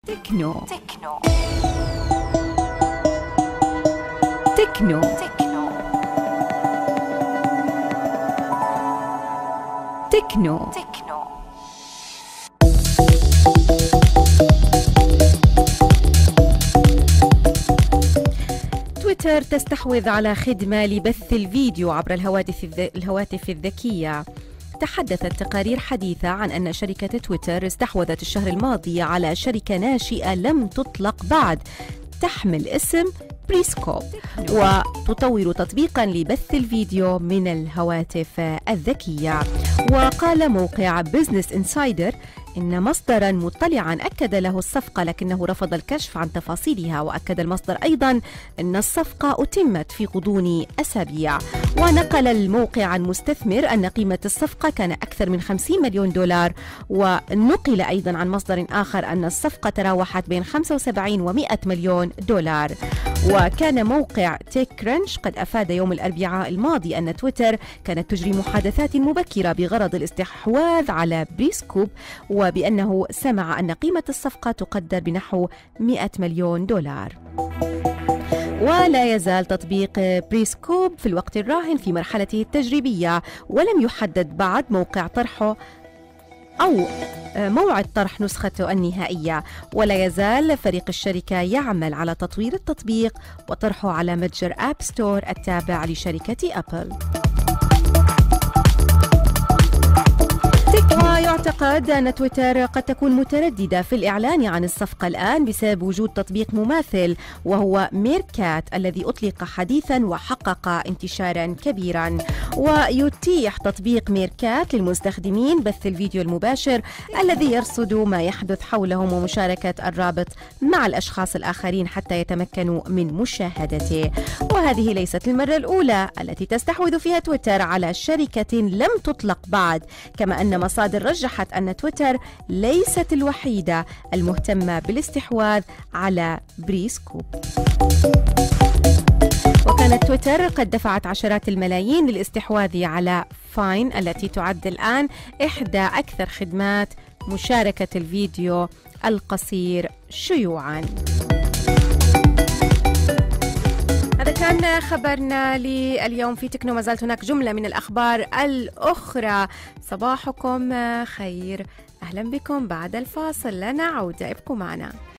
تكنو تكنو تكنو تكنو تكنو تكنو. تويتر تستحوذ على خدمة لبث الفيديو عبر الهواتف الذكية. تحدثت تقارير حديثة عن أن شركة تويتر استحوذت الشهر الماضي على شركة ناشئة لم تطلق بعد تحمل اسم بريسكوب، وتطور تطبيقا لبث الفيديو من الهواتف الذكية. وقال موقع بزنس انسايدر إن مصدرا مطلعا أكد له الصفقة، لكنه رفض الكشف عن تفاصيلها. وأكد المصدر أيضا أن الصفقة أتمت في غضون أسابيع. ونقل الموقع عن مستثمر أن قيمة الصفقة كان أكثر من 50 مليون دولار. ونقل أيضا عن مصدر آخر أن الصفقة تراوحت بين 75 و100 مليون دولار. وكان موقع تيك كرنش قد أفاد يوم الأربعاء الماضي أن تويتر كانت تجري محادثات مبكرة بغرض الاستحواذ على بريسكوب، وبأنه سمع أن قيمة الصفقة تقدر بنحو 100 مليون دولار. ولا يزال تطبيق بريسكوب في الوقت الراهن في مرحلته التجريبية، ولم يحدد بعد موقع طرحه أو موعد طرح نسخته النهائية. ولا يزال فريق الشركة يعمل على تطوير التطبيق وطرحه على متجر آب ستور التابع لشركة أبل. ويعتقد أن تويتر قد تكون مترددة في الإعلان عن الصفقة الآن بسبب وجود تطبيق مماثل، وهو ميركات الذي أطلق حديثا وحقق انتشارا كبيرا. ويتيح تطبيق ميركات للمستخدمين بث الفيديو المباشر الذي يرصد ما يحدث حولهم ومشاركة الرابط مع الأشخاص الآخرين حتى يتمكنوا من مشاهدته. وهذه ليست المرة الأولى التي تستحوذ فيها تويتر على شركة لم تطلق بعد، كما أن مصادر رجحت أن تويتر ليست الوحيدة المهتمة بالاستحواذ على بريسكوب. وكانت تويتر قد دفعت عشرات الملايين للاستحواذ على فاين التي تعد الآن إحدى أكثر خدمات مشاركة الفيديو القصير شيوعاً. هذا كان خبرنا لليوم في تكنو. ما زالت هناك جملة من الأخبار الأخرى. صباحكم خير، أهلا بكم بعد الفاصل، لا نعود، ابقوا معنا.